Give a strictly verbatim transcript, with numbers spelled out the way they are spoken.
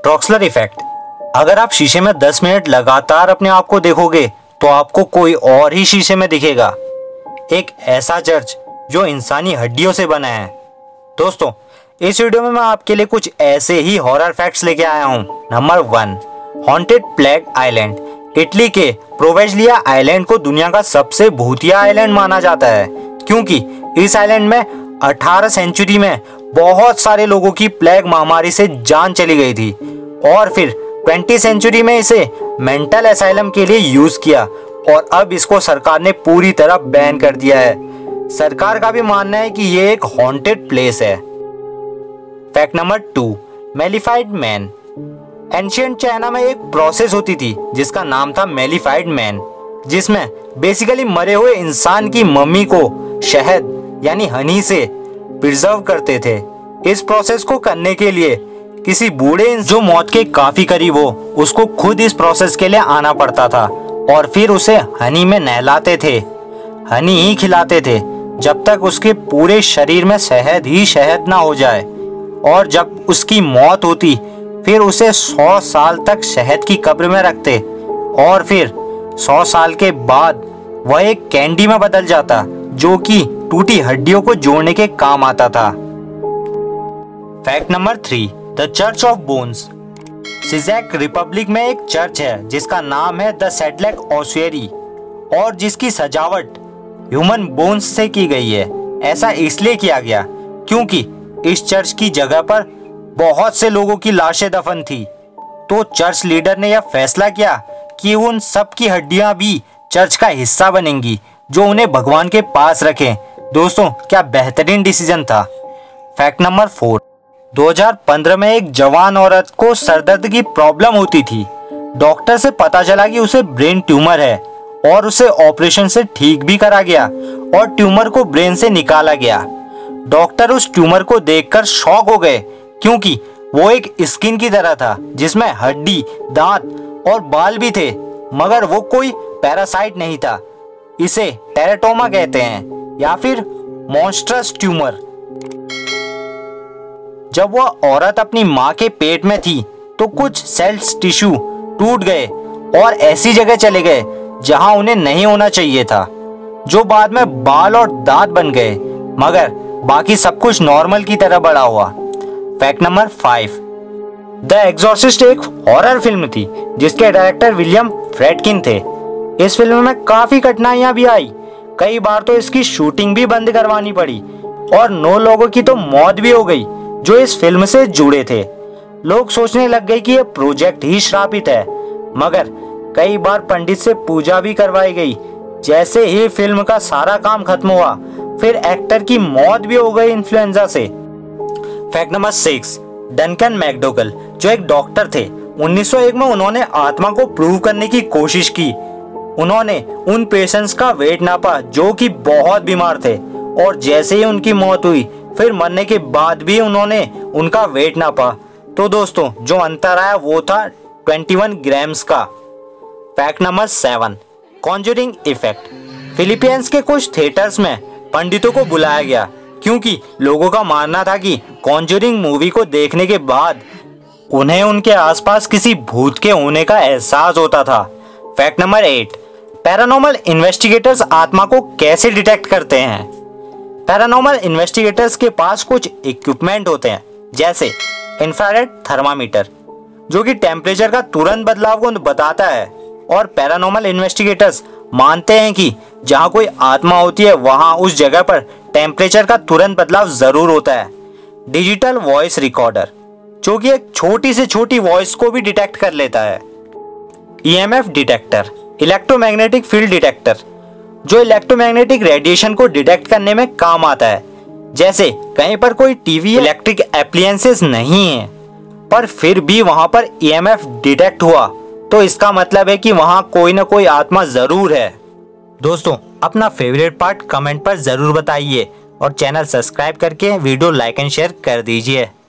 ट्रॉक्सलर effect. अगर आप शीशे में दस मिनट लगातार अपने आप को देखोगे तो आपको कोई और ही शीशे में दिखेगा। एक ऐसा चर्च जो इंसानी हड्डियों से बना है। दोस्तों, इस वीडियो में मैं आपके लिए कुछ ऐसे ही हॉरर फैक्ट्स लेके आया हूँ। Number one, haunted plague island. Italy के प्रोवेंजिया आइलैंड को दुनिया का सबसे भूतिया आइलैंड माना जाता है, क्योंकि इस आइलैंड में अठारह सेंचुरी में बहुत सारे लोगों की प्लेग महामारी से जान चली गई थी और फिर बीसवीं सेंचुरी में इसे मेंटल असाइलम के लिए यूज किया और अब इसको सरकार ने पूरी तरह बैन कर दिया है। सरकार का भी मानना है कि ये एक हॉन्टेड प्लेस है। Fact number two, mellified man. Ancient China में एक प्रोसेस होती थी जिसका नाम था मेलिफाइड मैन, जिसमें बेसिकली मरे हुए इंसान की मम्मी को शहद यानी हनी से प्रिजर्व करते थे। इस प्रोसेस को करने के लिए किसी बूढ़े जो मौत के काफी करीब हो उसको खुद इस प्रोसेस के लिए आना पड़ता था और फिर उसे हनी में नहलाते थे, हनी ही खिलाते थे जब तक उसके पूरे शरीर में शहद ही शहद ना हो जाए। और जब उसकी मौत होती फिर उसे सौ साल तक शहद की कब्र में रखते और फिर सौ साल के बाद वह एक कैंडी में बदल जाता जो कि टूटी हड्डियों को जोड़ने के काम आता था। Fact number three, the church of bones. सिजैक रिपब्लिक में एक चर्च है जिसका नाम है द सेडलेक ऑस्वेरी और जिसकी सजावट ह्यूमन बोन्स से की गई है। ऐसा इसलिए किया गया क्योंकि इस चर्च की जगह पर बहुत से लोगों की लाशें दफन थी, तो चर्च लीडर ने यह फैसला किया कि उन सब की हड्डियां भी चर्च का हिस्सा बनेंगी जो उन्हें भगवान के पास रखें। दोस्तों, क्या बेहतरीन डिसीजन था। फैक्ट नंबर फोर, दो हज़ार पंद्रह में एक जवान औरत को सरदर्द की प्रॉब्लम होती थी। डॉक्टर से पता चला कि उसे ब्रेन ट्यूमर है और उसे ऑपरेशन से ठीक भी करा गया और ट्यूमर को ब्रेन से निकाला गया। डॉक्टर उस ट्यूमर को देखकर शॉक हो गए क्योंकि वो एक स्किन की तरह था जिसमें हड्डी, दांत और बाल भी थे, मगर वो कोई पैरासाइट नहीं था। इसे टेरेटोमा कहते हैं या फिर मॉन्स्ट्रस ट्यूमर। जब वह औरत अपनी मां के पेट में थी तो कुछ सेल्स टिश्यू टूट गए और ऐसी जगह चले गए जहां उन्हें नहीं होना चाहिए था, जो बाद में बाल और दांत बन गए, मगर बाकी सब कुछ नॉर्मल की तरह बड़ा हुआ। Fact number five, the exorcist एक हॉरर फिल्म थी जिसके डायरेक्टर विलियम फ्रेडकिन थे। इस फिल्म में काफी कठिनाइयां भी आई, कई बार तो इसकी शूटिंग भी बंद करवानी पड़ी और नौ लोगों की तो मौत भी हो गई जो इस फिल्म से जुड़े थे। लोग सोचने लग गए कि यह प्रोजेक्ट ही श्रापित है, मगर कई बार पंडित से पूजा भी करवाई गई। जैसे ही फिल्म का सारा काम खत्म हुआ फिर एक्टर की मौत भी हो गई इन्फ्लुएंजा से। Fact number six, Duncan MacDougall जो एक डॉक्टर थे, उन्नीस सौ एक में उन्होंने आत्मा को प्रूव करने की कोशिश की। उन्होंने उन पेशेंट्स का वेट नापा जो कि बहुत बीमार थे और जैसे ही उनकी मौत हुई फिर मरने के बाद भी उन्होंने उनका वेट नापा। तो दोस्तों, जो अंतर आया वो था इक्कीस ग्राम्स का। Fact number seven, conjuring effect. Philippines के कुछ थिएटर्स में पंडितों को बुलाया गया क्योंकि लोगों का मानना था कि कॉन्जरिंग मूवी को देखने के बाद उन्हें उनके आसपास किसी भूत के होने का एहसास होता था। Fact number eight, paranormal investigators आत्मा को कैसे डिटेक्ट करते हैं। पैरानॉर्मल इन्वेस्टिगेटर्स के पास कुछ इक्विपमेंट होते हैं जैसे इंफ्रारेड थर्मामीटर जो कि टेम्परेचर का तुरंत बदलाव को बताता है, और पैरानॉर्मल इन्वेस्टिगेटर्स मानते हैं कि जहां कोई आत्मा होती है वहां उस जगह पर टेम्परेचर का तुरंत बदलाव जरूर होता है। डिजिटल वॉइस रिकॉर्डर जो कि एक छोटी से छोटी वॉइस को भी डिटेक्ट कर लेता है। EMF detector, electromagnetic field detector जो इलेक्ट्रोमैग्नेटिक रेडिएशन को डिटेक्ट करने में काम आता है। जैसे कहीं पर कोई टीवी इलेक्ट्रिक एप्लायंसेस नहीं है पर फिर भी वहां पर ईएमएफ डिटेक्ट हुआ तो इसका मतलब है कि वहां कोई ना कोई आत्मा जरूर है। दोस्तों, अपना फेवरेट पार्ट कमेंट पर जरूर बताइए और चैनल सब्सक्राइब करके वीडियो लाइक एंड शेयर कर दीजिए।